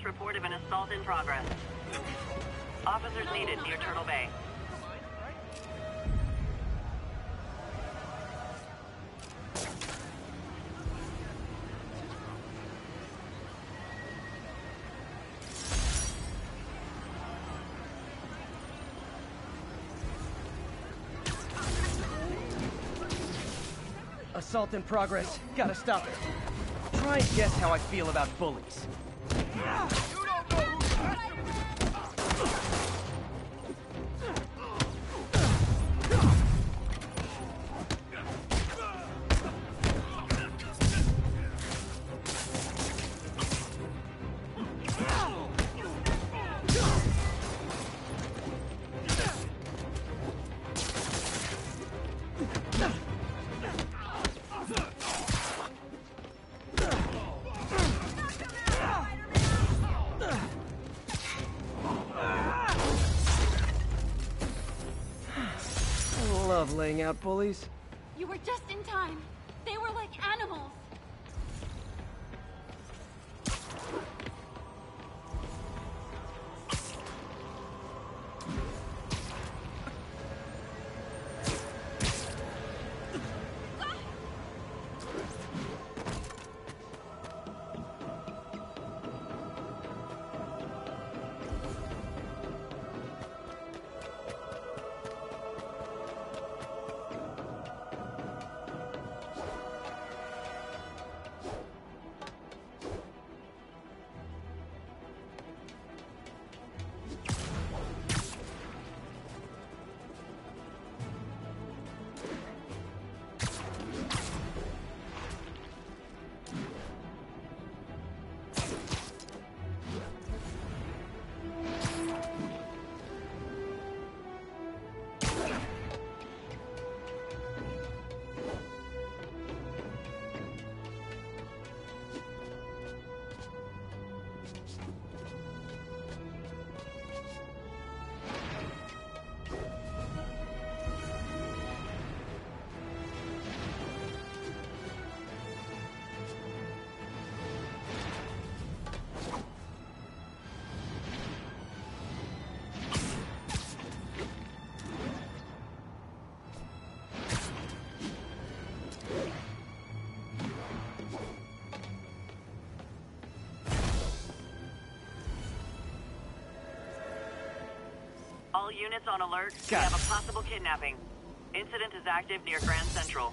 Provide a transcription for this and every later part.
report of an assault in progress. Officers needed near Turtle Bay. Assault in progress. Gotta stop it. Try and guess how I feel about bullies. Love laying out bullies. You were just in time. They were like animals. All units on alert. We have a possible kidnapping. Incident is active near Grand Central.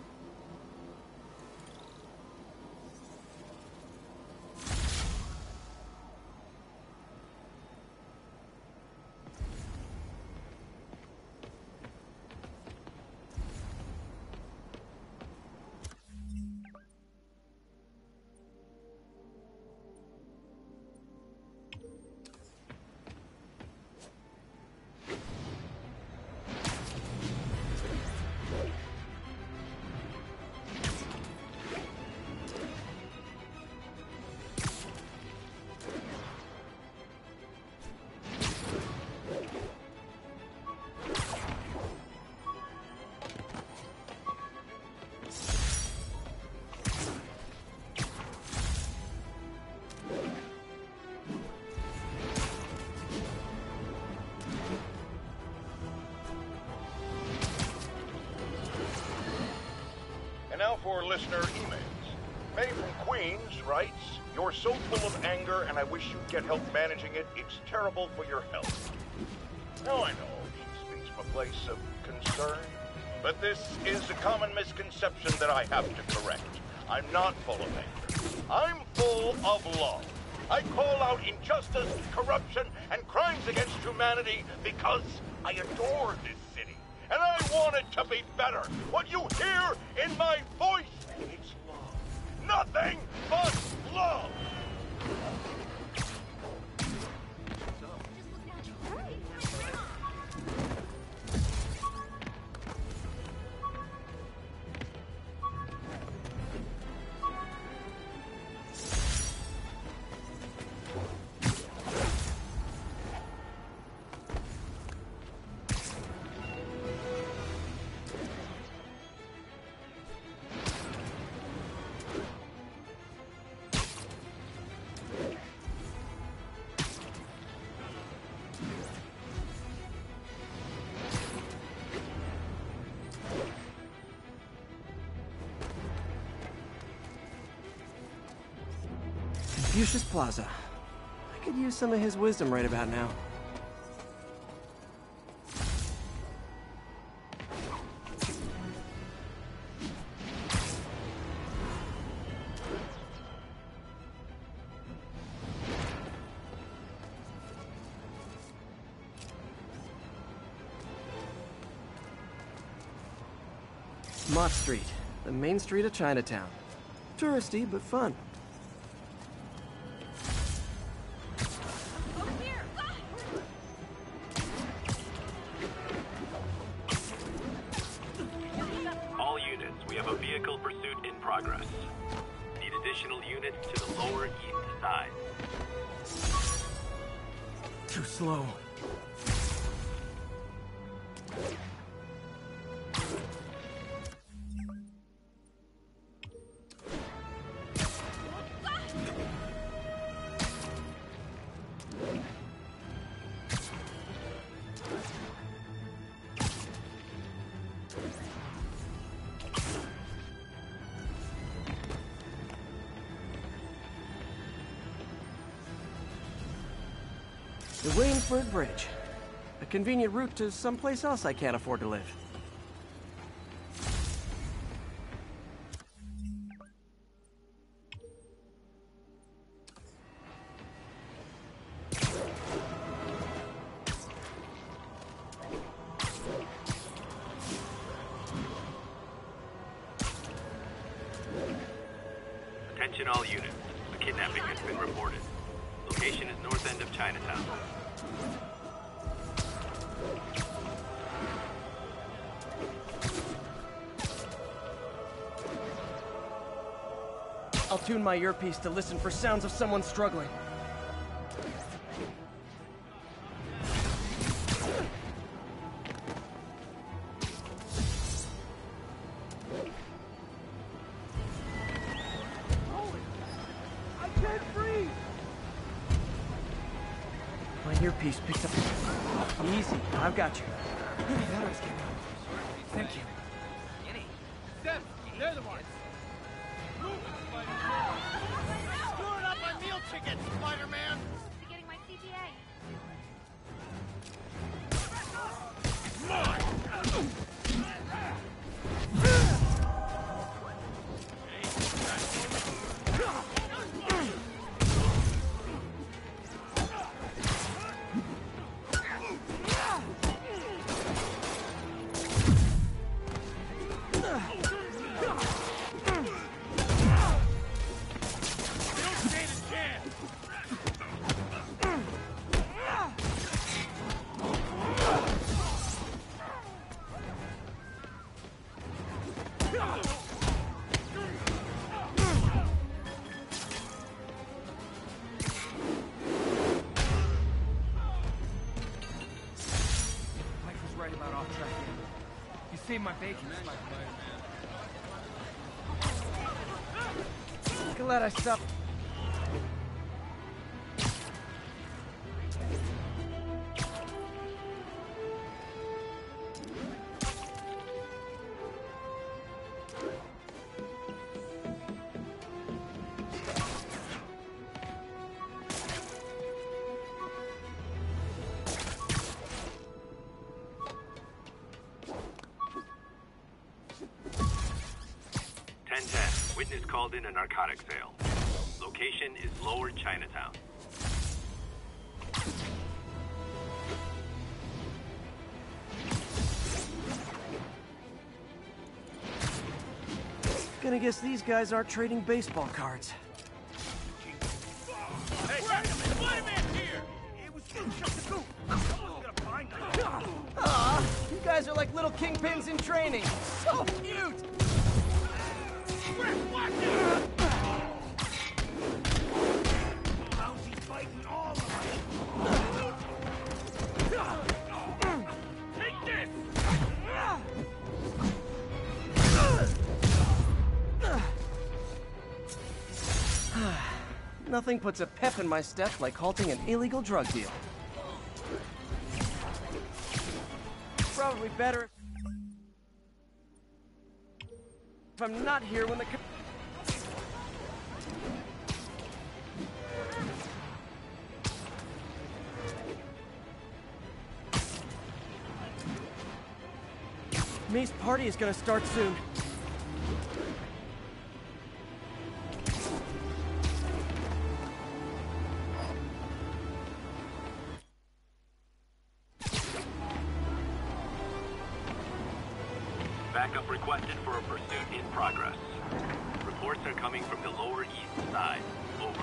And now for listener emails. May from Queens writes, "You're so full of anger and I wish you'd get help managing it. It's terrible for your health." Now I know she speaks from a place of concern, but this is a common misconception that I have to correct. I'm not full of anger. I'm full of love. I call out injustice, corruption, and crimes against humanity because I adore this city. And I want it to be better. What you hear in my voice, it's love. Nothing but love. Confucius Plaza. I could use some of his wisdom right about now. Mott Street, the main street of Chinatown. Touristy, but fun. Over here! All units, we have a vehicle pursuit in progress. Need additional units to the lower east side. Too slow. The Williamsburg Bridge. A convenient route to someplace else I can't afford to live. Attention all units. A kidnapping has been reported. Location is north end of Chinatown. I'll tune my earpiece to listen for sounds of someone struggling. I can't breathe! My earpiece picked up... Easy, I've got you. Thank you. Steph, they're the ones. Screwing up my meal ticket, Spider-Man! To getting my CPA. Mike was right about off-track gambling. You saved my bacon, Glad I stopped. Witness called in a narcotic sale. Location is Lower Chinatown. Gonna guess these guys aren't trading baseball cards. Hey, Spider-Man's here! It was shut the coop! Someone's gonna find us! Aw, you guys are like little kingpins in training. So cute! Rick, watch it! Lousy's fighting all of us! Take this! Nothing puts a pep in my step like halting an illegal drug deal. Probably better if I'm not here when the... May's party is gonna start soon. Backup requested for a pursuit in progress. Reports are coming from the lower east side. Over.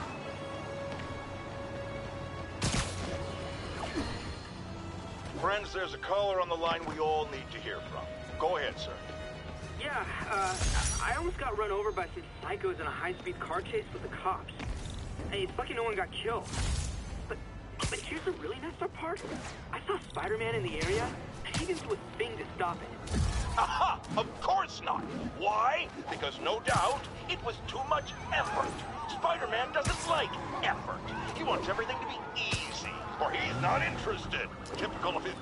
Friends, there's a caller on the line we all need to hear from. Go ahead, sir. Yeah, I almost got run over by some psychos in a high-speed car chase with the cops. Hey, it's lucky no one got killed. But here's the really messed up part. I saw Spider-Man in the area, and he didn't do a thing to stop it. Aha! Of course not! Why? Because no doubt, it was too much effort. Spider-Man doesn't like effort. He wants everything to be easy, or he's not interested. Typical of him.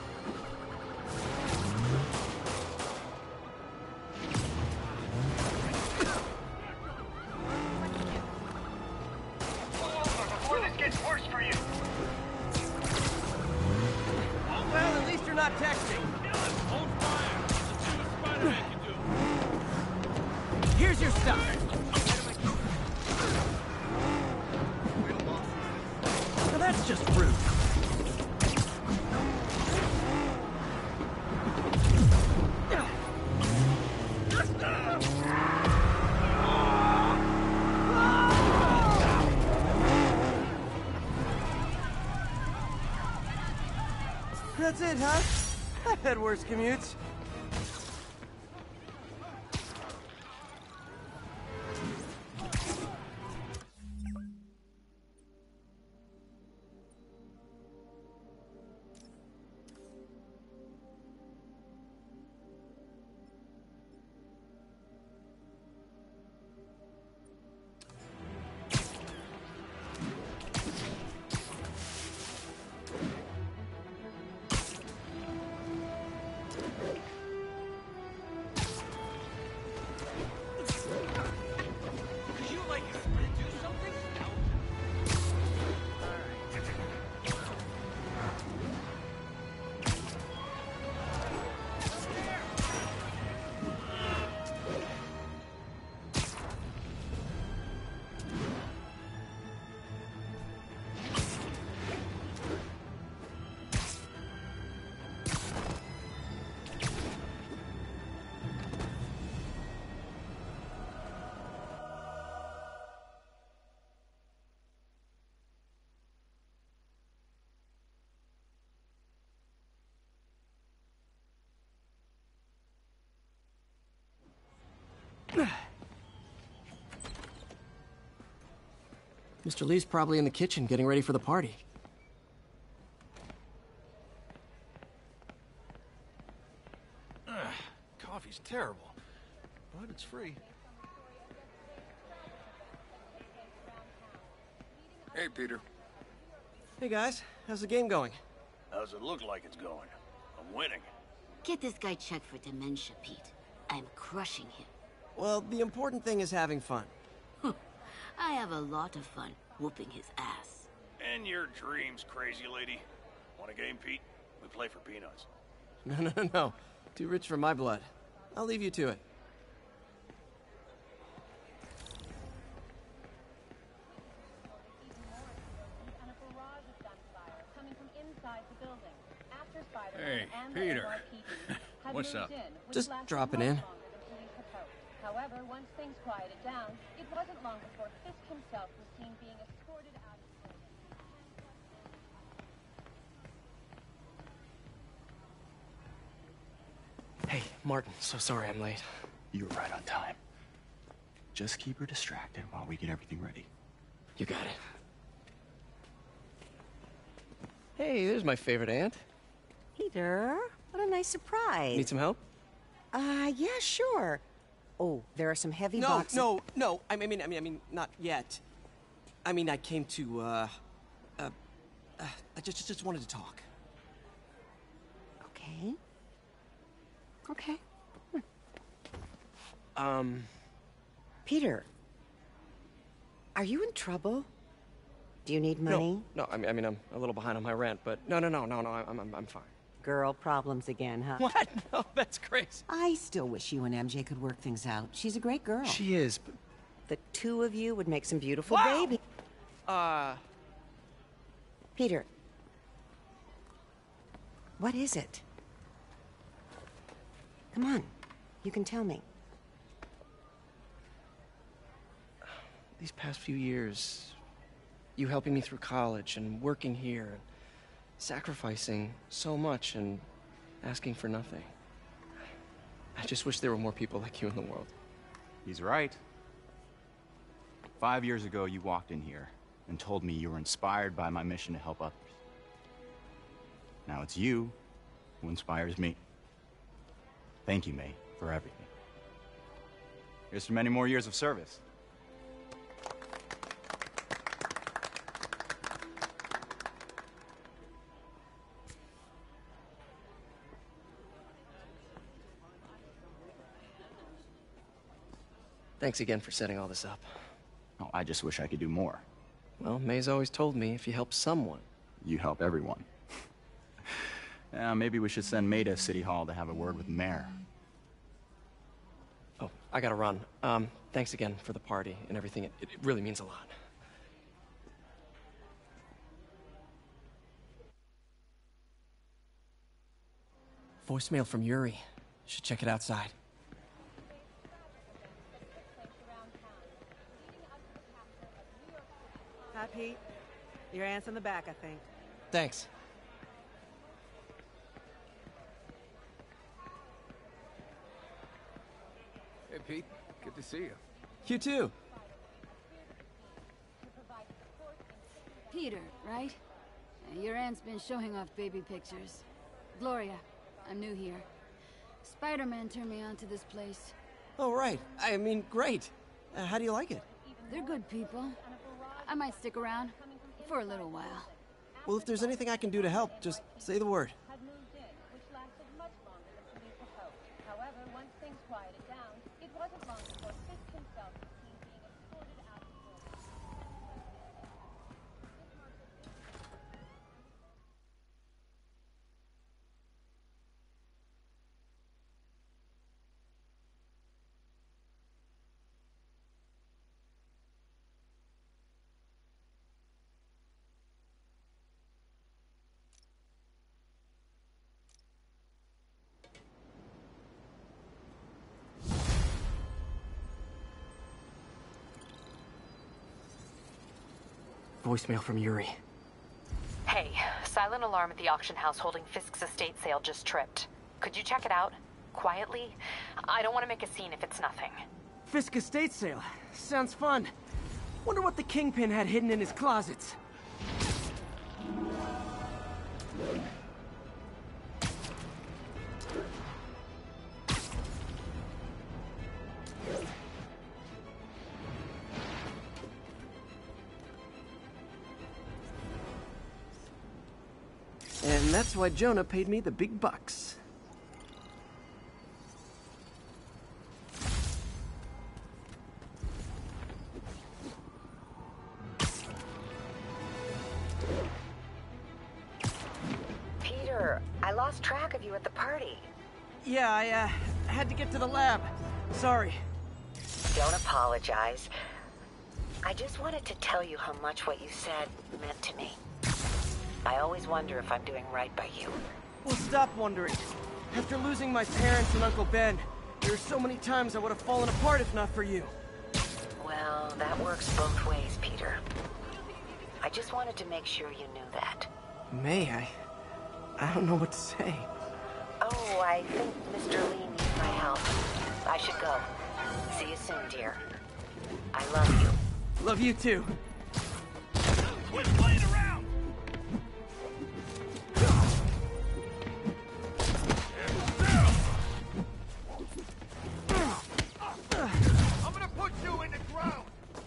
Before this gets worse for you. Well, at least you're not texting. Hold fire. Let's see what Spider-Man can do. Here's your stuff. Now that's just rude. That's it, huh? I've had worse commutes. Mr. Lee's probably in the kitchen getting ready for the party. Coffee's terrible, but it's free. Hey, Peter. Hey guys, how's the game going? How's it look like it's going? I'm winning. Get this guy checked for dementia, Pete. I'm crushing him. Well, the important thing is having fun. I have a lot of fun whooping his ass. And your dreams, crazy lady. Want a game, Pete? We play for peanuts. No. Too rich for my blood. I'll leave you to it. Hey, Peter. What's up? Just dropping in. However, once things quieted down, it wasn't long before Fisk himself was seen being escorted out of... Hey, Martin, so sorry I'm late. You were right on time. Just keep her distracted while we get everything ready. You got it. Hey, there's my favorite aunt. Peter, what a nice surprise. Need some help? Yeah, sure. Oh, there are some heavy boxes. No. I mean, not yet. I mean, I came to, I just wanted to talk. Okay. Peter, are you in trouble? Do you need money? No, I mean, I'm a little behind on my rent, but no, I'm fine. Girl problems again, huh? What? No, that's crazy. I still wish you and MJ could work things out. She's a great girl. She is, but... The two of you would make some beautiful Wow! baby. Peter. What is it? Come on. You can tell me. These past few years, you helping me through college and working here, and sacrificing so much and asking for nothing. I just wish there were more people like you in the world. He's right. 5 years ago, you walked in here and told me you were inspired by my mission to help others. Now it's you who inspires me. Thank you, May, for everything. Here's to many more years of service. Thanks again for setting all this up. Oh, I just wish I could do more. Well, May's always told me if you help someone... You help everyone. Maybe we should send May to City Hall to have a word with the mayor. Oh, I gotta run. Thanks again for the party and everything. It really means a lot. Voicemail from Yuri. Should check it outside. Hi, Pete. Your aunt's in the back, I think. Thanks. Hey, Pete. Good to see you. You too. Peter, right? Your aunt's been showing off baby pictures. Gloria, I'm new here. Spider-Man turned me on to this place. Oh, right. I mean, great. How do you like it? They're good people. I might stick around for a little while. Well, if there's anything I can do to help, just say the word. Had moved in, which lasted much longer than police had hoped. However, once things quieted down, it wasn't long before Fisk himself was seen being escorted out of the building. Voicemail from Yuri. Hey, silent alarm at the auction house holding Fisk's estate sale just tripped. Could you check it out? Quietly? I don't want to make a scene if it's nothing. Fisk estate sale. Sounds fun. Wonder what the Kingpin had hidden in his closets. And that's why Jonah paid me the big bucks. Peter, I lost track of you at the party. Yeah, I had to get to the lab. Sorry. Don't apologize. I just wanted to tell you how much what you said meant to me. I always wonder if I'm doing right by you. Well, stop wondering. After losing my parents and Uncle Ben, there are so many times I would have fallen apart if not for you. Well, that works both ways, Peter. I just wanted to make sure you knew that. May, I don't know what to say. Oh, I think Mr. Lee needs my help. I should go. See you soon, dear. I love you. Love you too. Quit playing around! I'm gonna put you in the ground!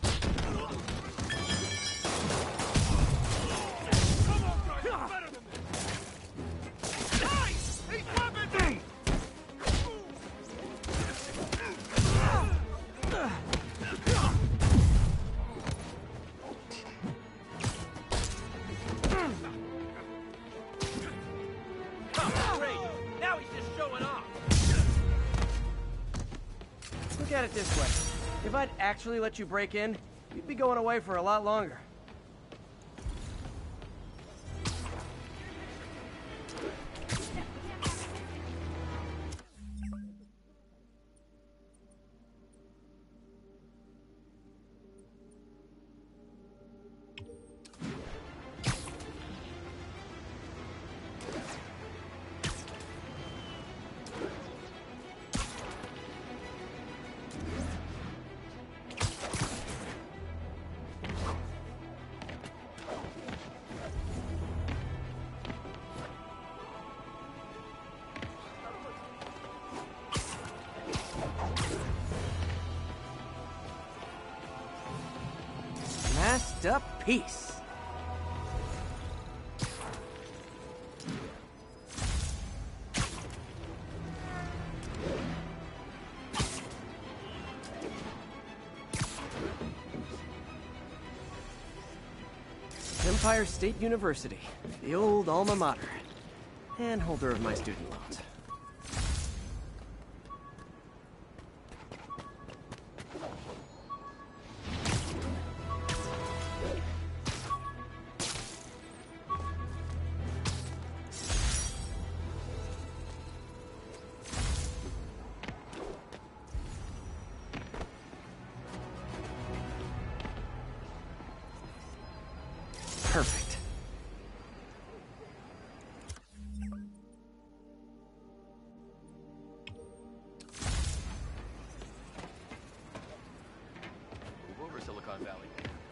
Come on, guys! You're better than this! Nice! He's rubbing me! this way. If I'd actually let you break in, you'd be going away for a lot longer. Masterpiece. Empire State University, the old alma mater, and holder of my student loans. Perfect. Move over, Silicon Valley.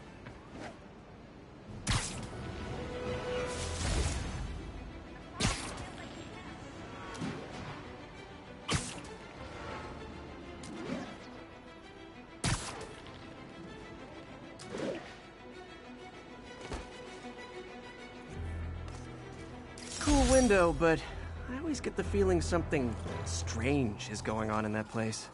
Cool window, but I always get the feeling something strange is going on in that place.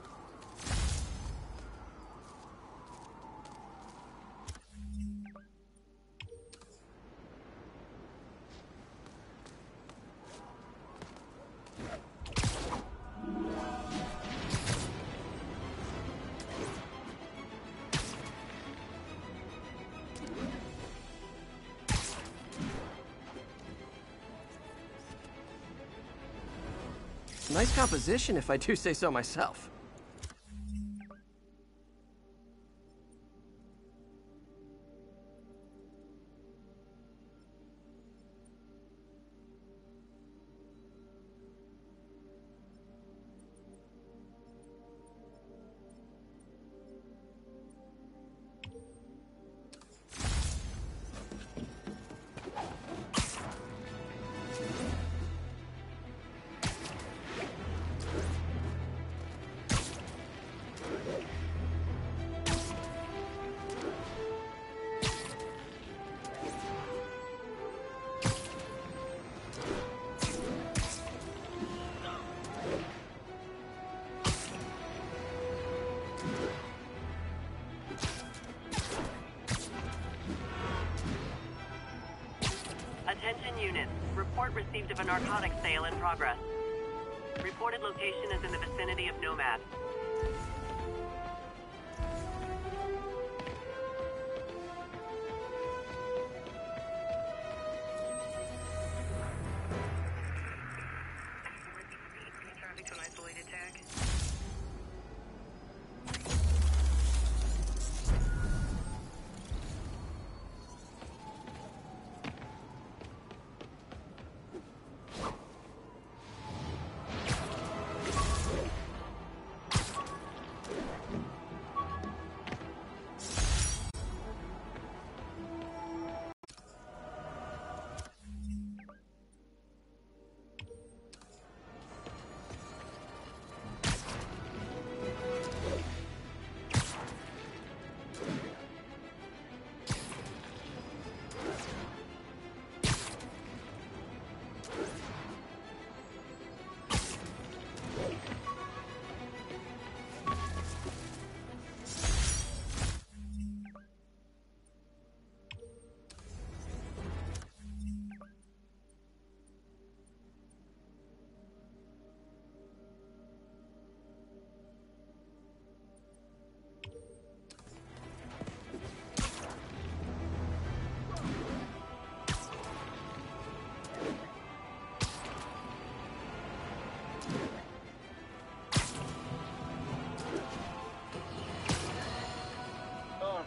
Nice composition, if I do say so myself. Attention units. Report received of a narcotics sale in progress. Reported location is in the vicinity of Nomad.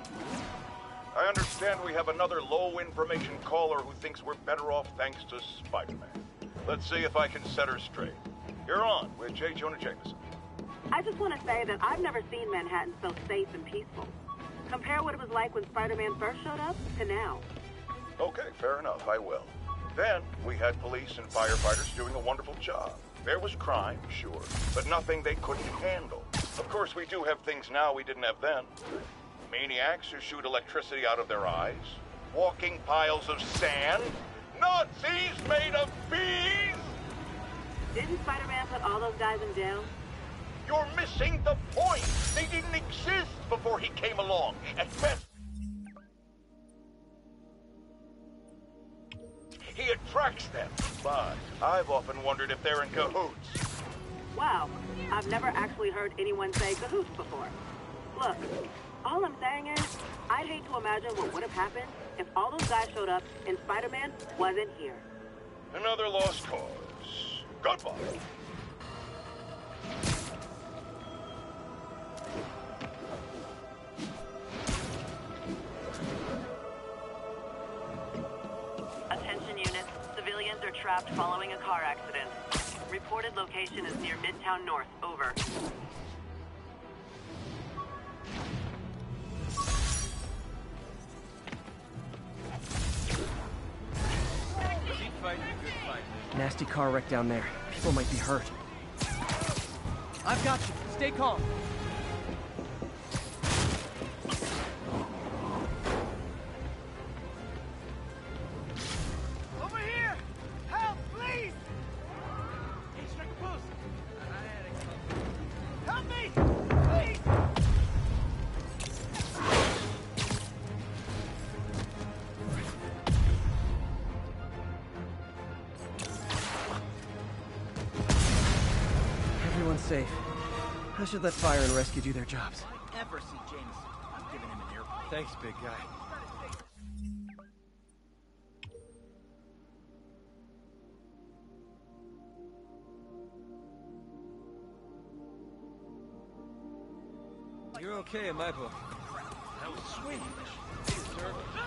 I understand we have another low-information caller who thinks we're better off thanks to Spider-Man. Let's see if I can set her straight. You're on with J. Jonah Jameson. I just want to say that I've never seen Manhattan so safe and peaceful. Compare what it was like when Spider-Man first showed up to now. Okay, fair enough, I will. Then, we had police and firefighters doing a wonderful job. There was crime, sure, but nothing they couldn't handle. Of course, we do have things now we didn't have then. Maniacs who shoot electricity out of their eyes, walking piles of sand, Nazis made of bees! Didn't Spider-Man put all those guys in jail? You're missing the point! They didn't exist before he came along. At best, he attracts them. But I've often wondered if they're in cahoots. Wow, I've never actually heard anyone say cahoots before. Look, all I'm saying is, I'd hate to imagine what would have happened if all those guys showed up and Spider-Man wasn't here. Another lost cause. Goodbye. Attention units, civilians are trapped following a car accident. Reported location is near Midtown North. Over. Nasty car wreck down there. People might be hurt. I've got you. Stay calm. Over here! Help, please! Hey, strike a pose. Help me! Please! Everyone's safe. I should let fire and rescue do their jobs. Ever see Jameson? I'm giving him an earful. Thanks, big guy. You're okay in my book. That was sweet. You deserve it.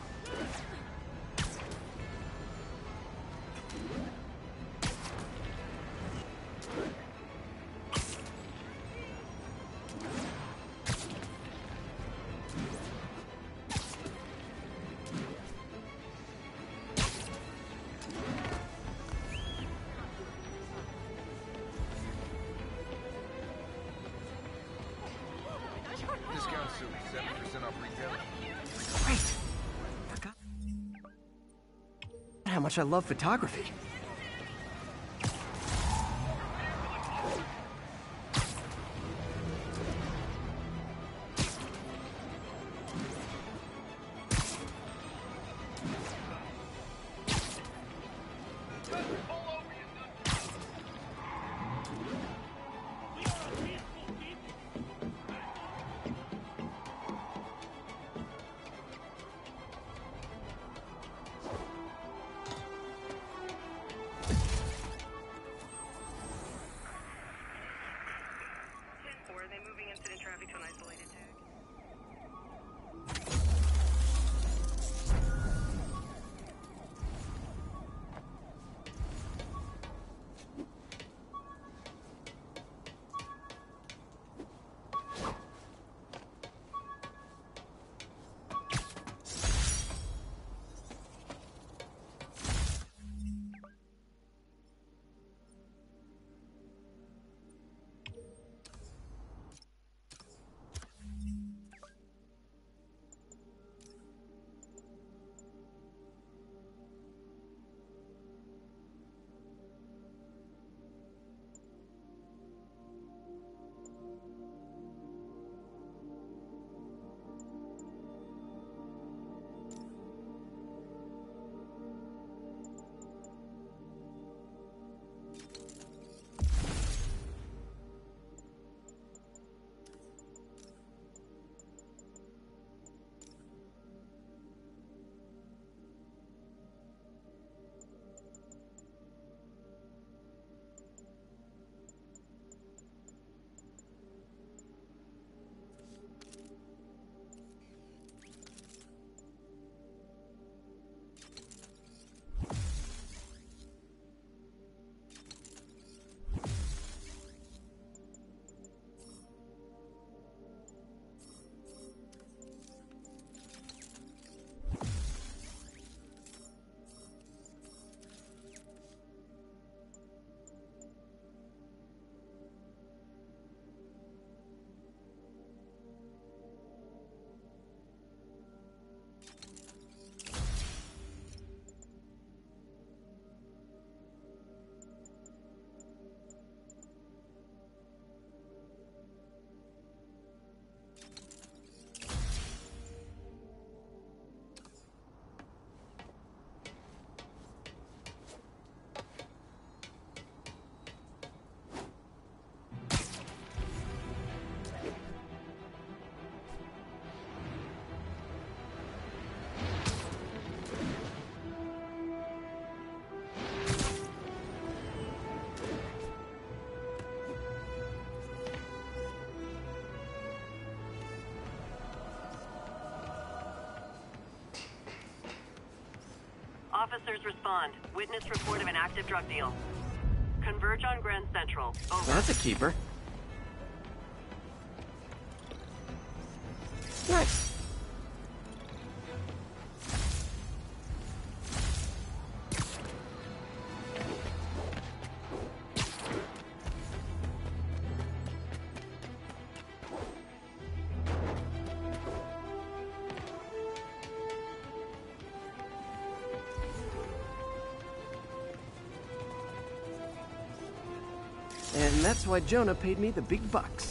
Discount suit, 7% off retail. Great! Forgot how much I love photography. officers respond. Witness report of an active drug deal. Converge on Grand Central. Over. That's a keeper. Nice. And that's why Jonah paid me the big bucks.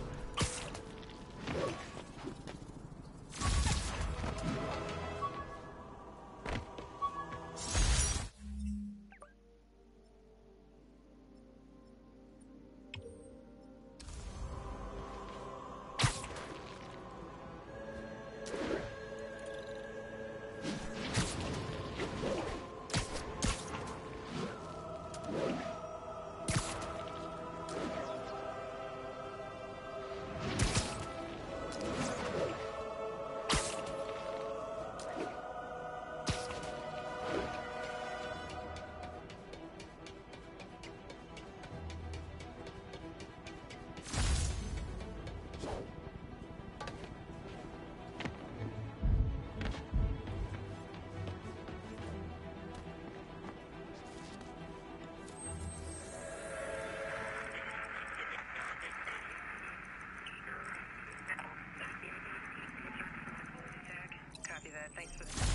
Copy that. Thanks for that.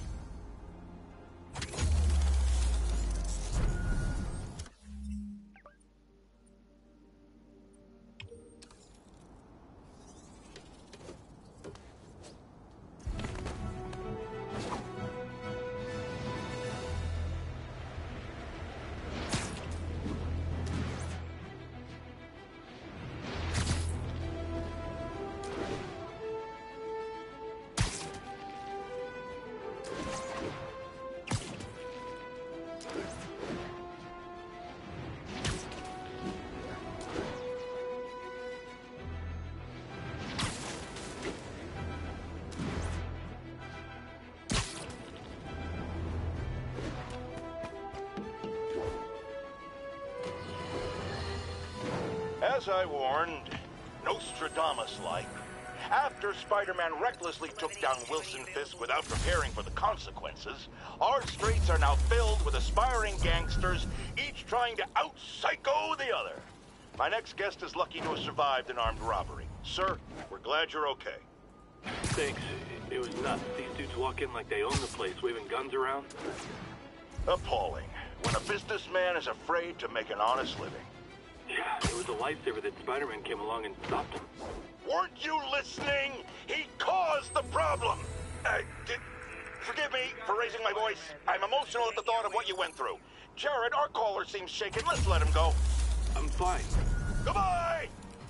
As I warned, Nostradamus-like, after Spider-Man recklessly took down Wilson Fisk without preparing for the consequences, our streets are now filled with aspiring gangsters, each trying to out-psycho the other. My next guest is lucky to have survived an armed robbery. Sir, we're glad you're okay. Thanks. It was nuts. These dudes walk in like they own the place, waving guns around. Appalling. When a businessman is afraid to make an honest living. Yeah, it was a lifesaver that Spider-Man came along and stopped him. Weren't you listening? He caused the problem! Forgive me for raising my voice. I'm emotional at the thought of what you went through. Jared, our caller seems shaken. Let's let him go. I'm fine. Goodbye!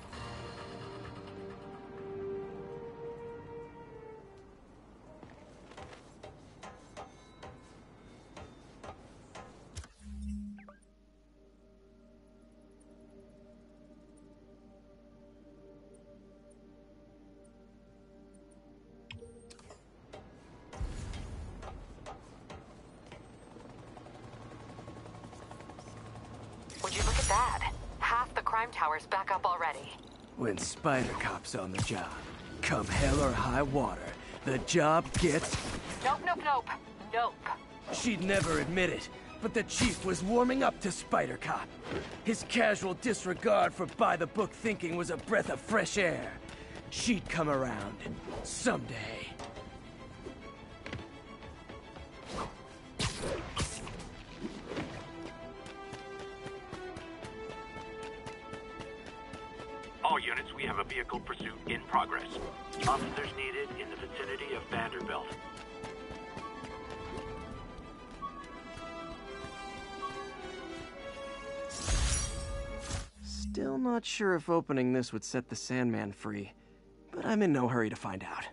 Would you look at that? Half the crime tower's back up already. When Spider Cop's on the job, come hell or high water, the job gets... Nope, nope, nope. Nope. She'd never admit it, but the Chief was warming up to Spider Cop. His casual disregard for by-the-book thinking was a breath of fresh air. She'd come around, someday. All units, we have a vehicle pursuit in progress. Officers needed in the vicinity of Vanderbilt. Still not sure if opening this would set the Sandman free, but I'm in no hurry to find out.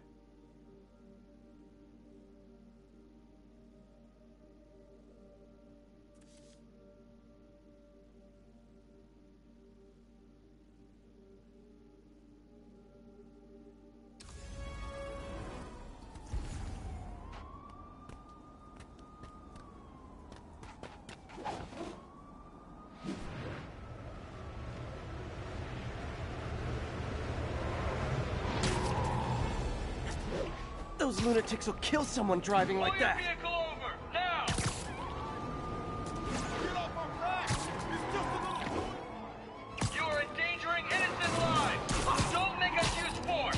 Those lunatics will kill someone driving like that. Vehicle over, now! Get off our back! It's just a little... You are endangering innocent lives! Don't make us use force!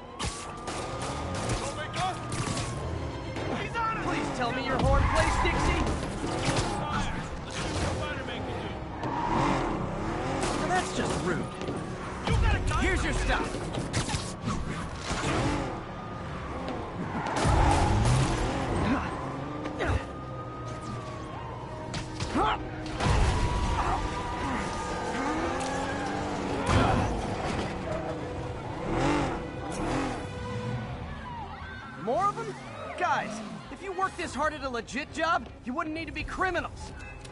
Don't make us? He's on us! Please tell me your horn plays, Dixie! Let's see what Spider-Man can do. Now that's just rude. You got a gun? Here's your stuff. More of them? Guys, if you worked this hard at a legit job, you wouldn't need to be criminals.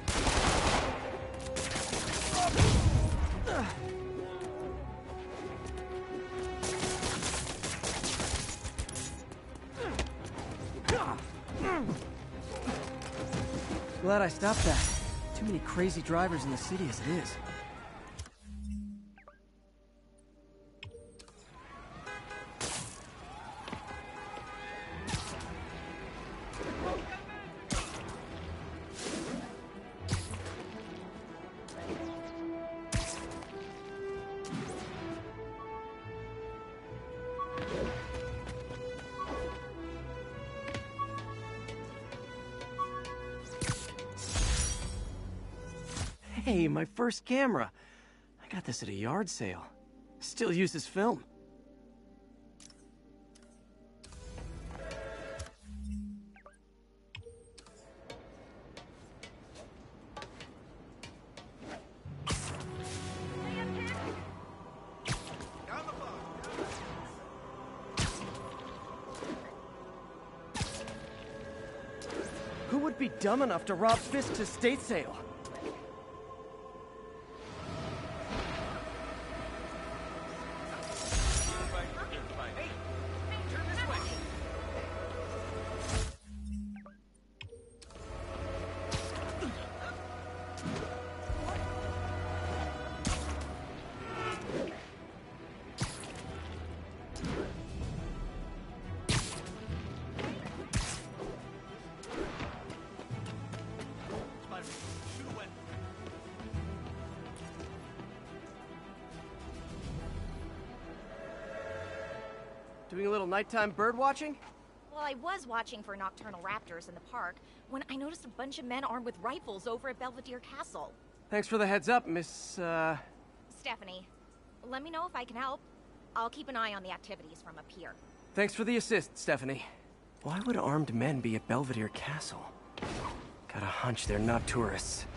Glad I stopped that. Too many crazy drivers in the city as it is. Hey, my first camera. I got this at a yard sale. Still uses film. Who would be dumb enough to rob Fisk's estate sale? Doing a little nighttime bird watching? Well, I was watching for nocturnal raptors in the park when I noticed a bunch of men armed with rifles over at Belvedere Castle. Thanks for the heads up, Miss, Stephanie, let me know if I can help. I'll keep an eye on the activities from up here. Thanks for the assist, Stephanie. Why would armed men be at Belvedere Castle? Got a hunch they're not tourists.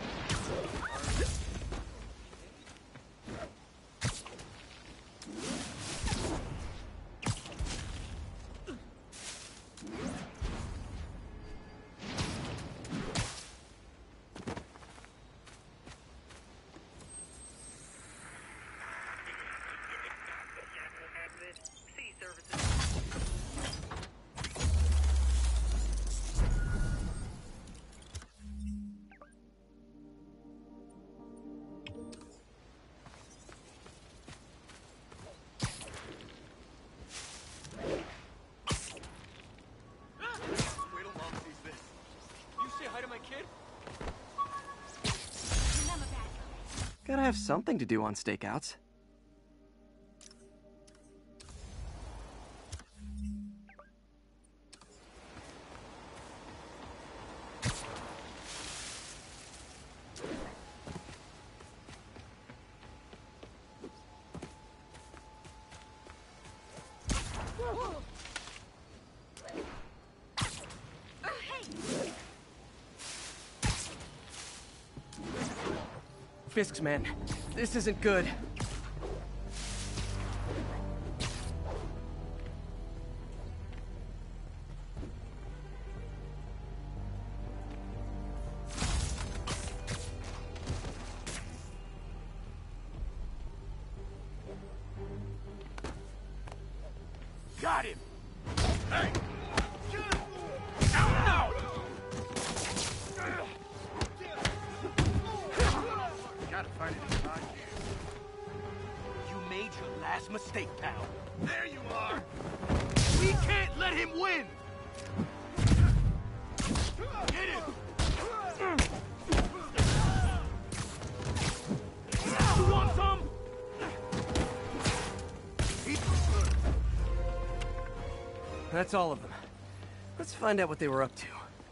Gotta have something to do on stakeouts. Fisk's men. This isn't good. Got him! Hey! Gotta find it behind you. You made your last mistake, pal. There you are! We can't let let him win! Hit him! You want some? That's all of them. Let's find out what they were up to.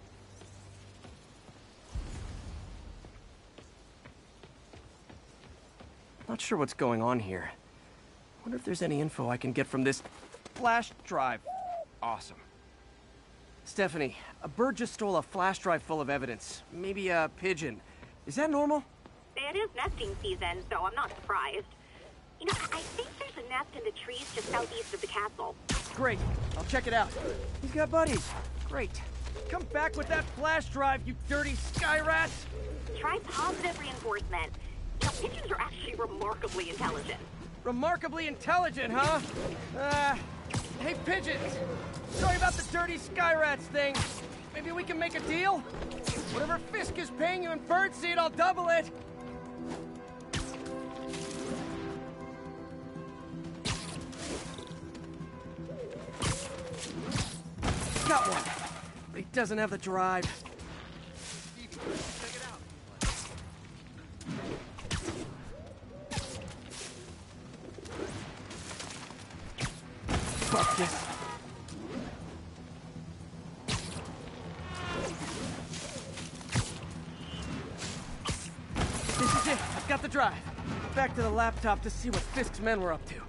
Not sure what's going on here. Wonder if there's any info I can get from this flash drive. Awesome. Stephanie, a bird just stole a flash drive full of evidence. Maybe a pigeon. Is that normal? It is nesting season, so I'm not surprised. You know, I think there's a nest in the trees just southeast of the castle. Great. I'll check it out. He's got buddies. Great. Come back with that flash drive, you dirty sky rats! Try positive reinforcement. You know, pigeons are actually remarkably intelligent. Remarkably intelligent, huh? Hey, pigeons! Sorry about the dirty sky rats thing. Maybe we can make a deal? Whatever Fisk is paying you in birdseed, I'll double it! Got one. But he doesn't have the drive. Check it out. Fuck this. This is it. I've got the drive. Back to the laptop to see what Fisk's men were up to.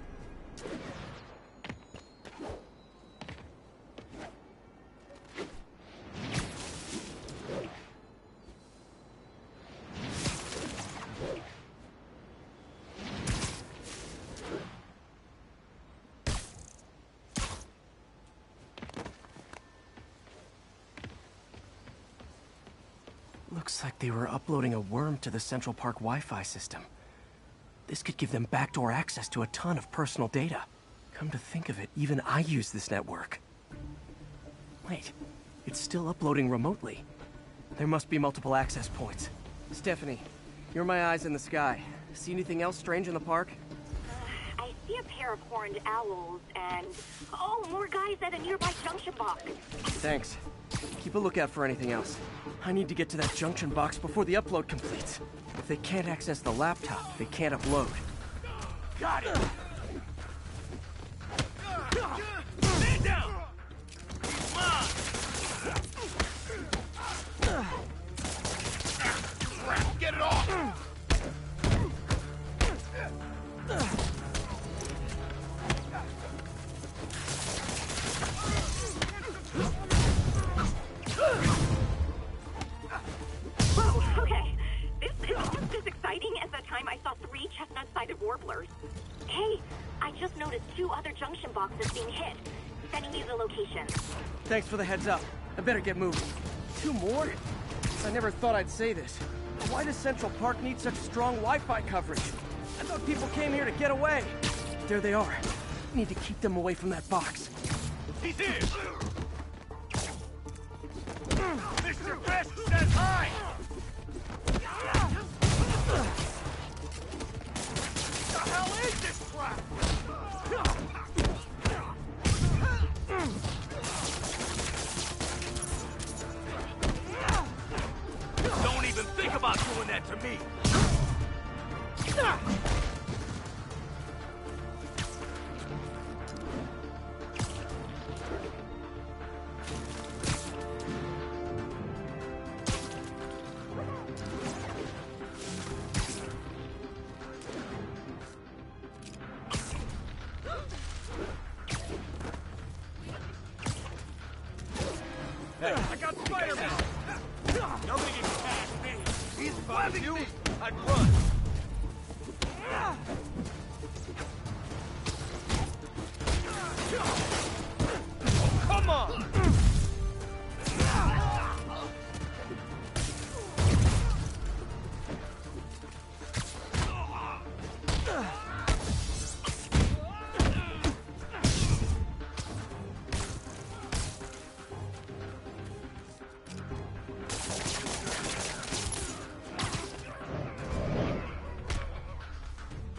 Looks like they were uploading a worm to the Central Park Wi-Fi system. This could give them backdoor access to a ton of personal data. Come to think of it, even I use this network. Wait, it's still uploading remotely. There must be multiple access points. Stephanie, you're my eyes in the sky. See anything else strange in the park? I see a pair of horned owls and... oh, more guys at a nearby junction box. Thanks. Keep a lookout for anything else. I need to get to that junction box before the upload completes. If they can't access the laptop, they can't upload. Got it! Stand down! He's mine! Crap, get it off! Whoa, okay. This is just as exciting as the time I saw 3 chestnut-sided warblers. Hey, I just noticed 2 other junction boxes being hit. Sending you the location. Thanks for the heads up. I better get moving. 2 more? I never thought I'd say this. Why does Central Park need such strong Wi-Fi coverage? I thought people came here to get away. There they are. Need to keep them away from that box. He's here! Mr. Fisk says hi! What the hell is this crap? Don't even think about doing that to me! Hey, I got Spider-Man! Nobody can catch me! He's fighting you! I'd run! Oh, come on!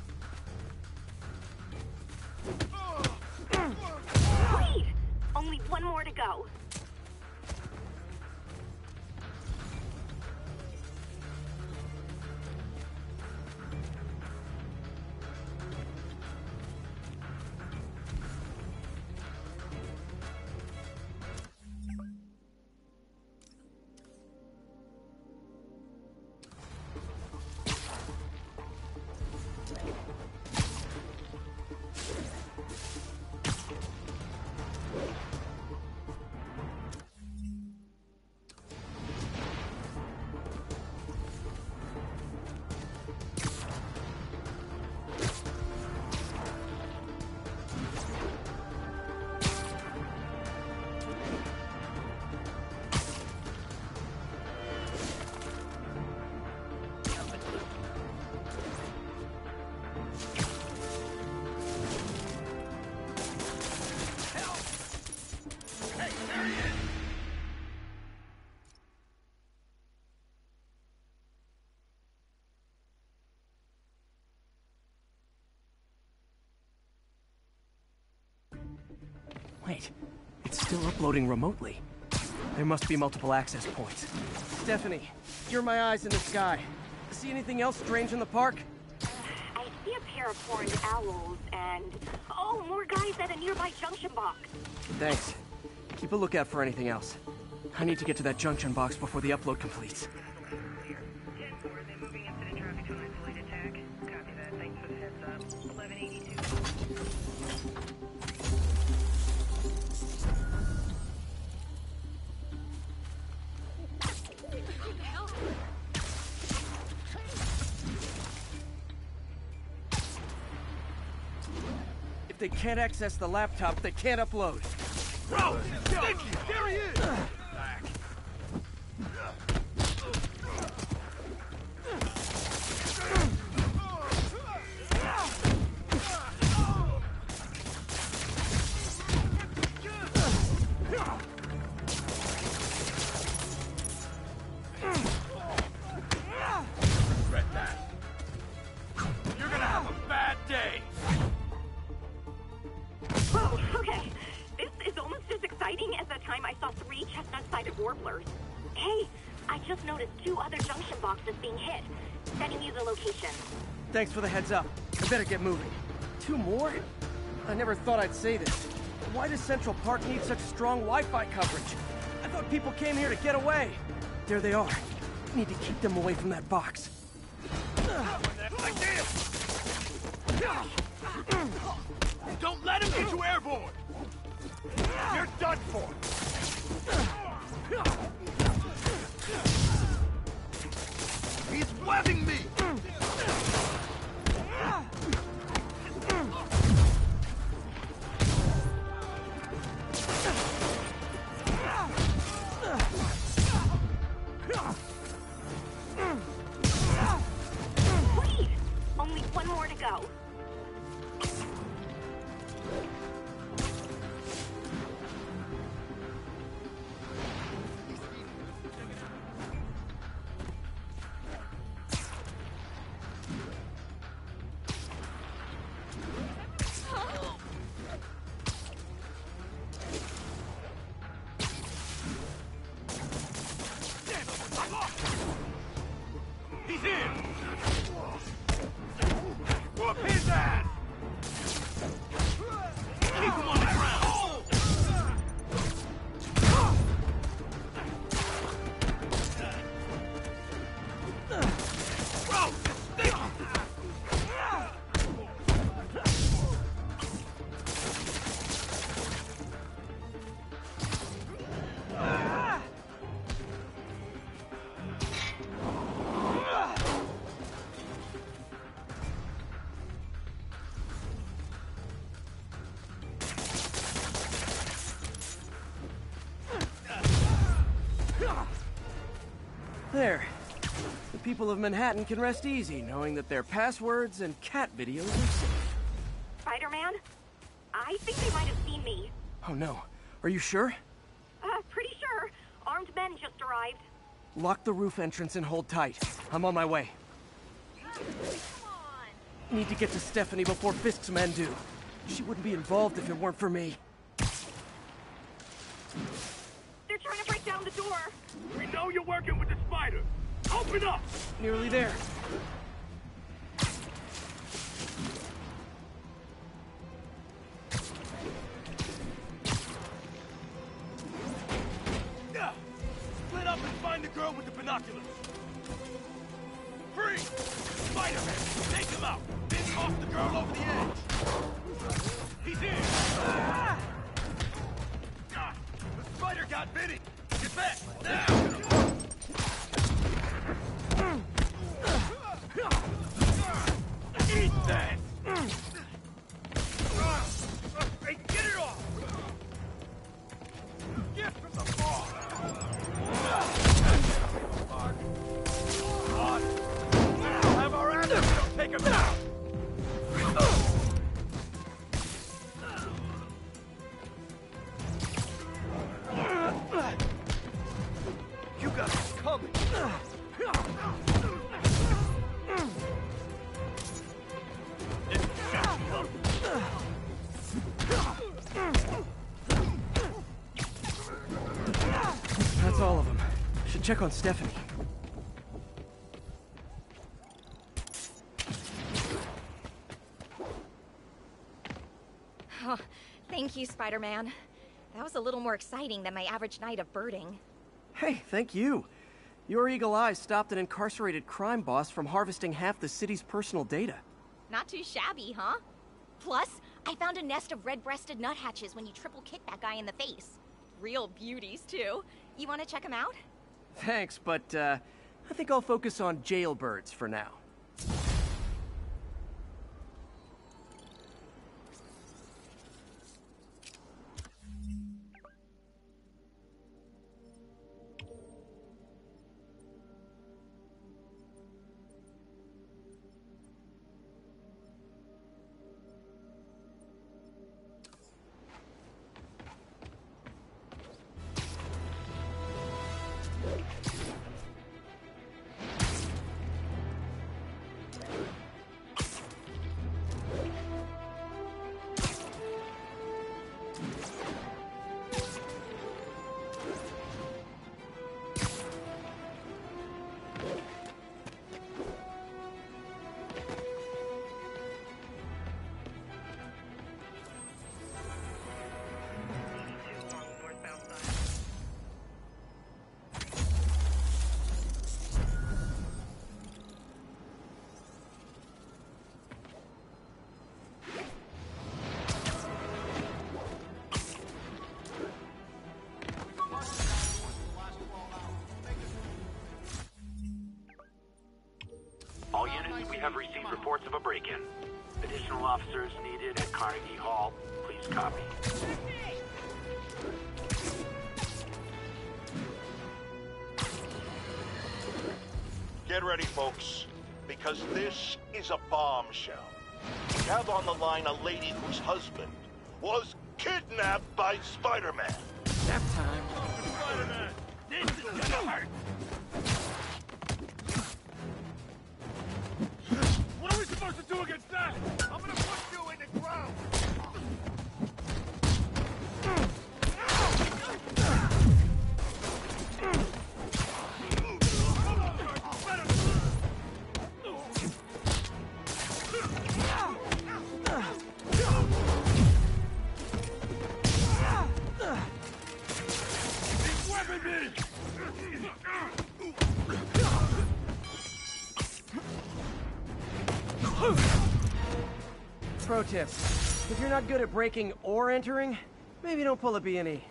Only one one more to go. Wait, it's still uploading remotely. There must be multiple access points. Stephanie, you're my eyes in the sky. See anything else strange in the park? I see a pair of horned owls and... oh, more guys at a nearby junction box. Thanks. Keep a lookout for anything else. I need to get to that junction box before the upload completes. If they can't access the laptop, they can't upload. Bro! Sticky! There he is! Regret that. You're gonna have a bad day. Oh, okay. This is almost as exciting as the time I saw 3 chestnut-sided warblers. Hey, I just noticed 2 other junction boxes being hit. Sending you the location. Thanks for the heads up. I better get moving. 2 more? I never thought I'd say this. Why does Central Park need such strong Wi-Fi coverage? I thought people came here to get away. There they are. Need to keep them away from that box. Don't let him get you airborne! You're done for! He's webbing me! Wait! Only 1 more to go. He's in! Whoop his ass! Keep him on the ground! Bro! Sticky! There. The people of Manhattan can rest easy knowing that their passwords and cat videos are safe. Spider-Man? I think they might have seen me. Oh no. Are you sure? Pretty sure. Armed men just arrived. Lock the roof entrance and hold tight. I'm on my way. Need to get to Stephanie before Fisk's men do. She wouldn't be involved if it weren't for me. found the door. We know you're working with the spider. Open up! Nearly there. Split up and find the girl with the binoculars. Freeze! Spider-Man, take him out. Then toss the girl over the edge. He's here. The spider got Vinny. Get back, now! Eat that! Hey, get it off! Get from the bar! We'll have our answer if we don't take him down! You got us coming! That's all of them. Should check on Stephanie. Oh, thank you, Spider-Man. That was a little more exciting than my average night of birding. Hey, thank you. Your eagle eye stopped an incarcerated crime boss from harvesting half the city's personal data. Not too shabby, huh? Plus, I found a nest of red-breasted nuthatches when you triple kick that guy in the face. Real beauties, too. You want to check them out? Thanks, but I think I'll focus on jailbirds for now. All units, we have received reports of a break-in. Additional officers needed at Carnegie Hall. Please copy. Get ready, folks, because this is a bombshell. We have on the line a lady whose husband was kidnapped by Spider-Man. Nap time. Spider-Man, this is gonna hurt! What are we supposed to do against that? I'm gonna put you in the ground! Pro tip, if you're not good at breaking or entering, maybe don't pull a B&E.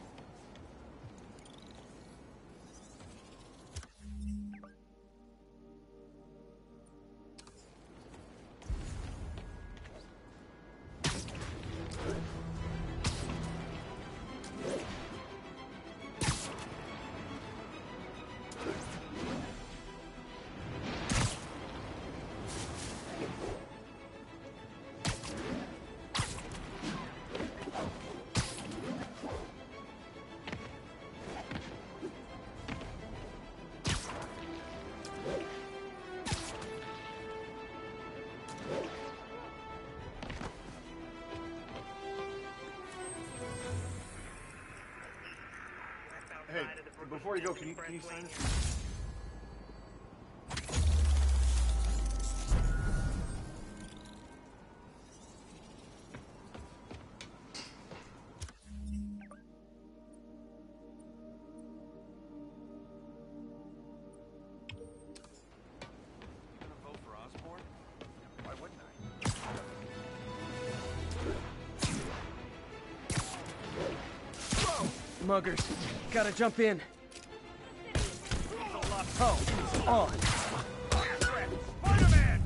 Hey, before you go, can you sign this? Muggers, gotta jump in. Oh, on. Spider-Man!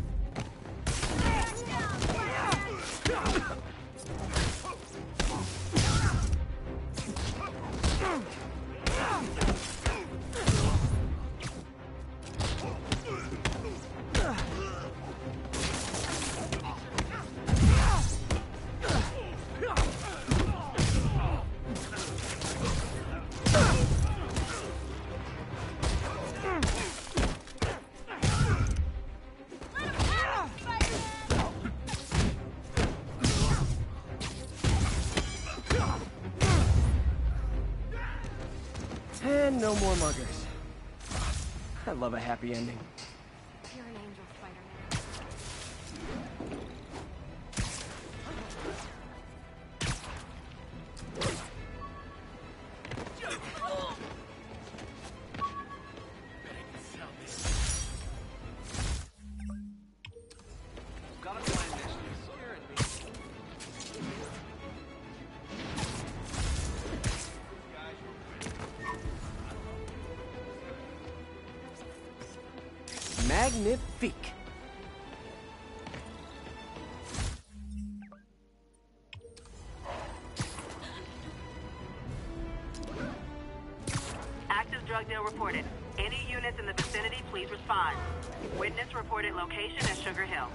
And no more muggers. I love a happy ending. You're an angel, Spider-Man. Magnifique. Active drug deal reported. Any units in the vicinity, please respond. Witness reported location at Sugar Hill.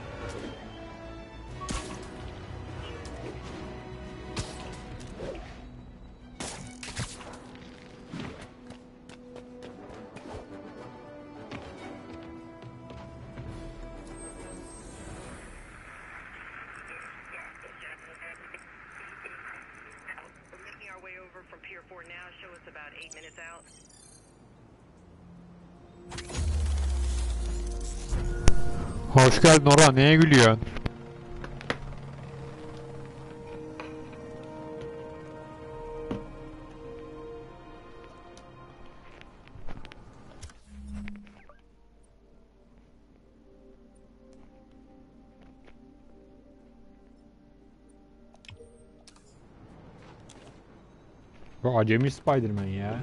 From Pier 4 now, show us about 8 minutes out. Hoş geldin Orhan, neye gülüyorsun? Bu acemi Spider-Man ya.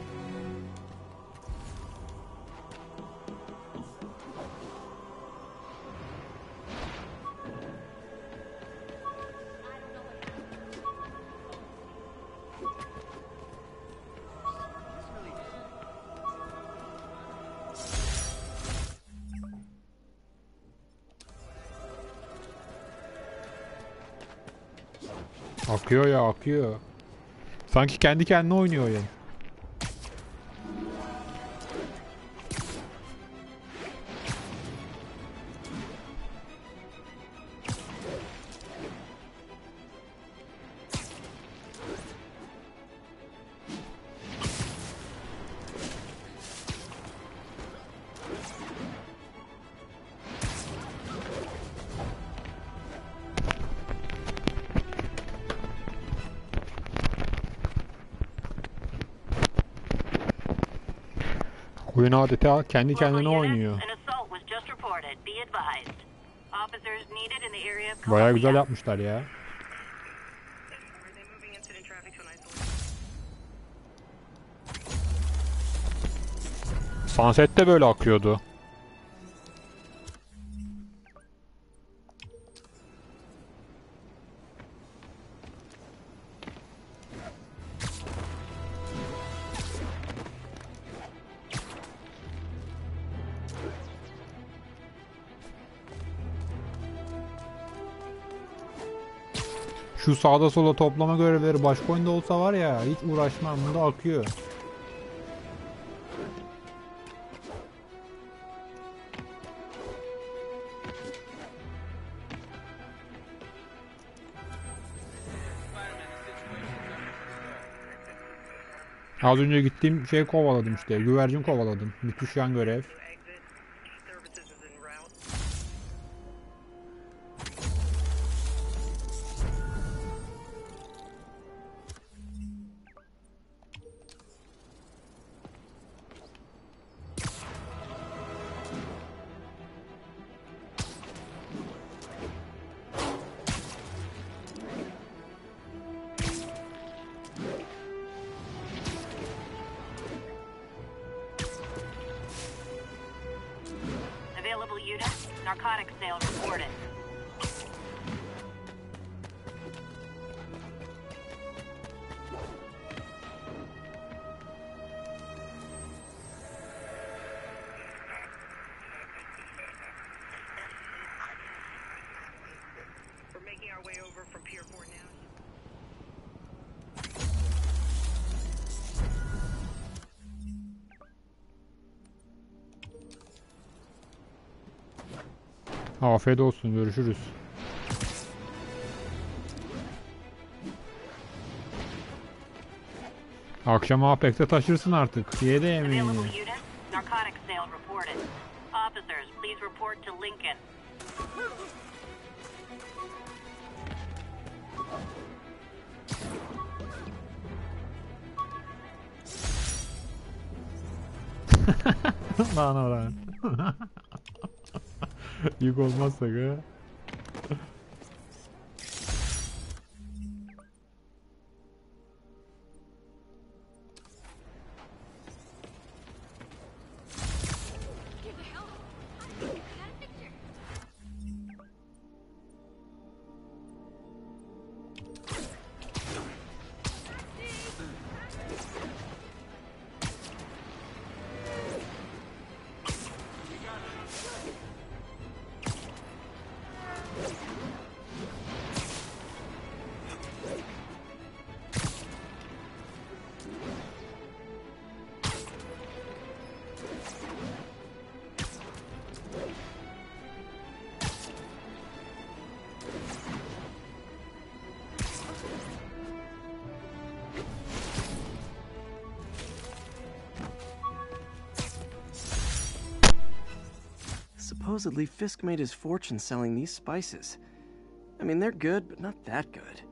Akıyor ya, akıyor. Sanki kendi kendine oynuyor oyun. Oyun adeta kendi kendine oynuyor. Bayağı güzel yapmışlar ya. Sunset de böyle akıyordu. Şu sağda sola toplama görevleri başka oyunda olsa var ya, hiç uğraşmam, bunda akıyor. Az önce gittiğim şey kovaladım işte. Güvercin kovaladım. Müthiş yan görev. Available units, narcotics sale reported. We're making our way over from Pier 4 now. Afiyet olsun. Görüşürüz. Akşama Apex'e taşırsın artık. Ye de yemeğini. Available units, narcotics sale reported. Officers, please report to Lincoln. Lan oran. Yük olmazsa ha. Supposedly, Fisk made his fortune selling these spices. I mean, they're good, but not that good.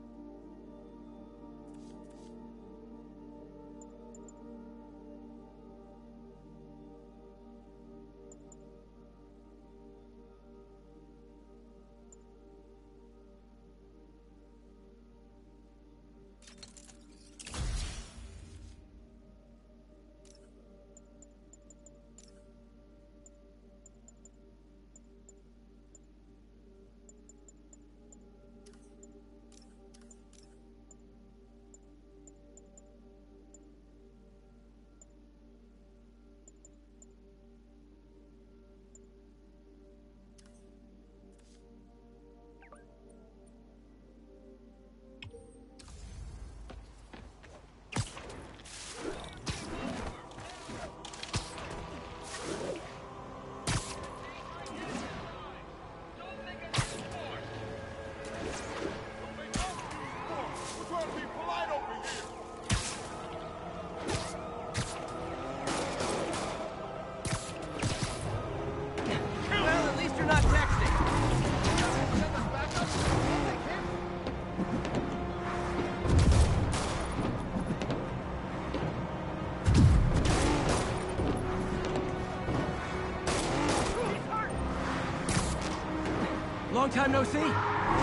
Long time no see.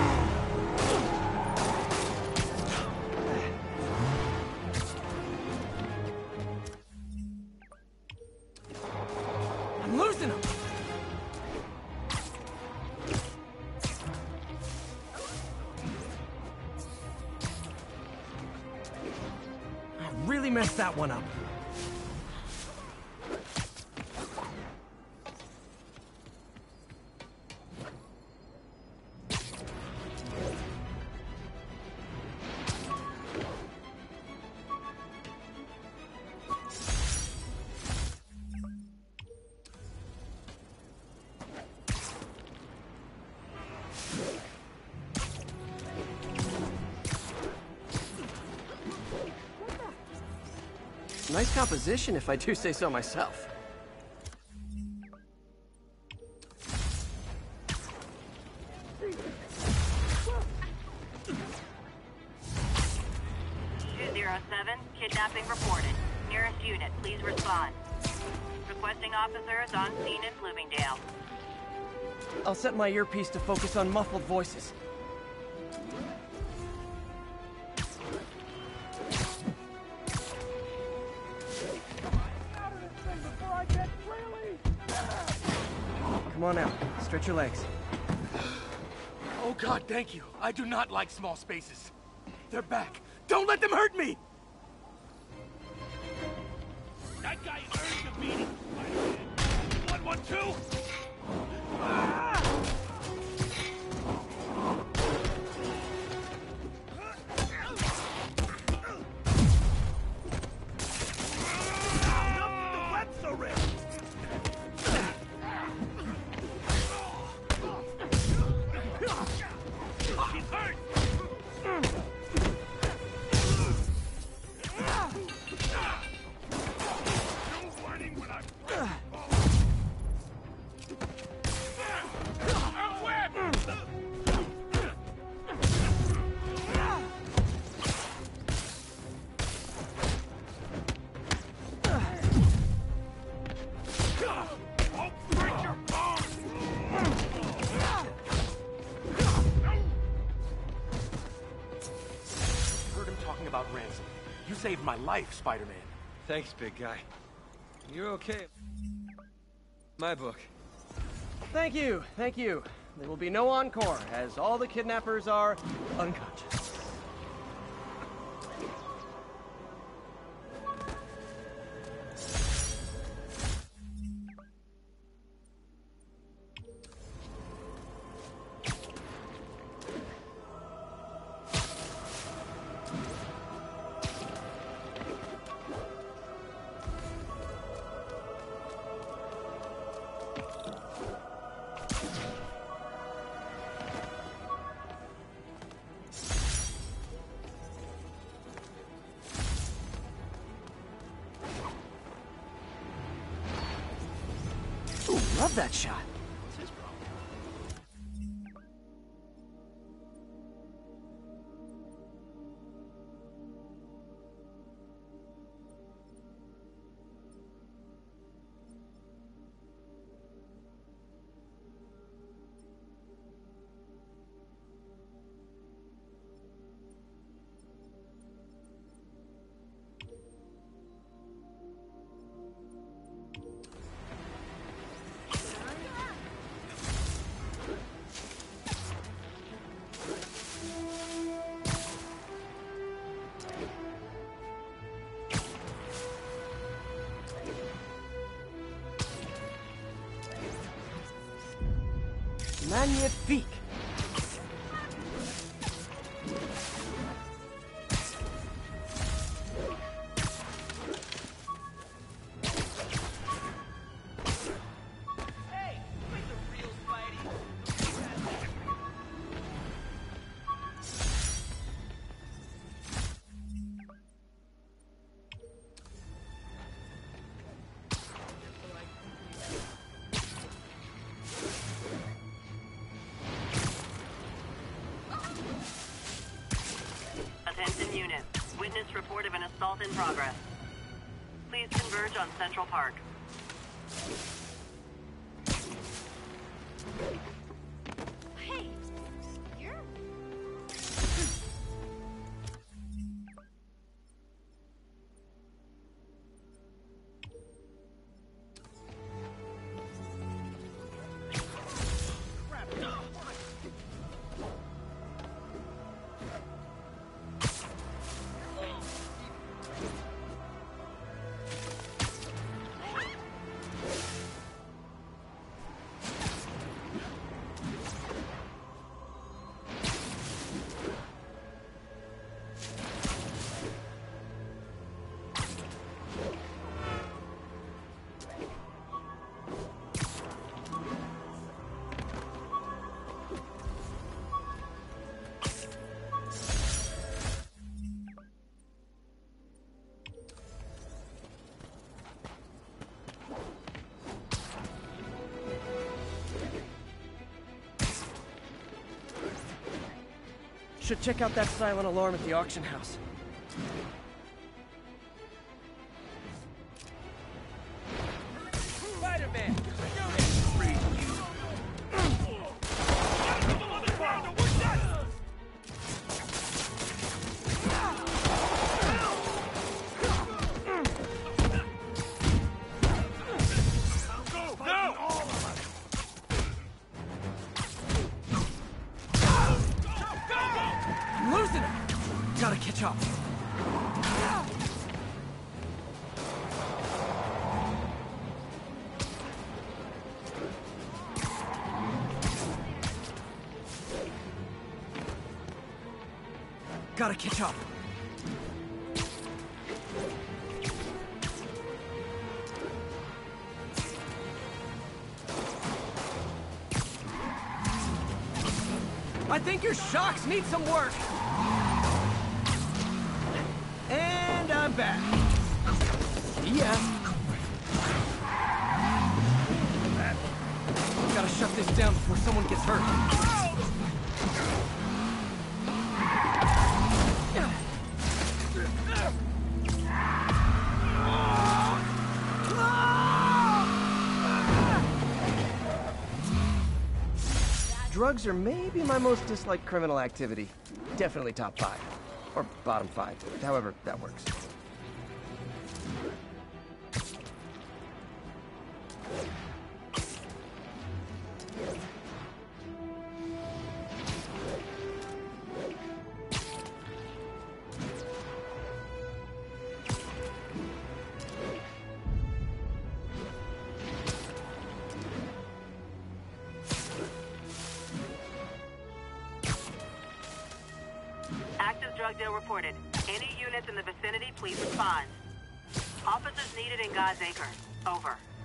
I'm losing him. I really messed that one up. Nice composition, if I do say so myself. Kidnapping reported. Nearest unit, please respond. Requesting officers on scene in Bloomingdale. I'll set my earpiece to focus on muffled voices. Come on out. Stretch your legs. Oh God, thank you. I do not like small spaces. They're back. Don't let them hurt me! That guy earned the beating. 1, 1, 2. Ah! The webs are ripped. She's hurt. Saved my life, Spider-Man. Thanks, big guy. You're okay. My book. Thank you, thank you. There will be no encore, as all the kidnappers are unconscious. Love that shot. What's his problem? Magnifique. Attention units. Witness report of an assault in progress. Please converge on Central Park. Hey, you're... Should check out that silent alarm at the auction house. Spider-Man! I'm losing it! Gotta catch up. Gotta catch up. I think your shocks need some work. And I'm back. Yeah. Gotta shut this down before someone gets hurt. Drugs are maybe my most disliked criminal activity. Definitely top 5. Or bottom 5. However that works. Active drug deal reported. Any units in the vicinity, please respond. Officers needed in God's Acre. Over.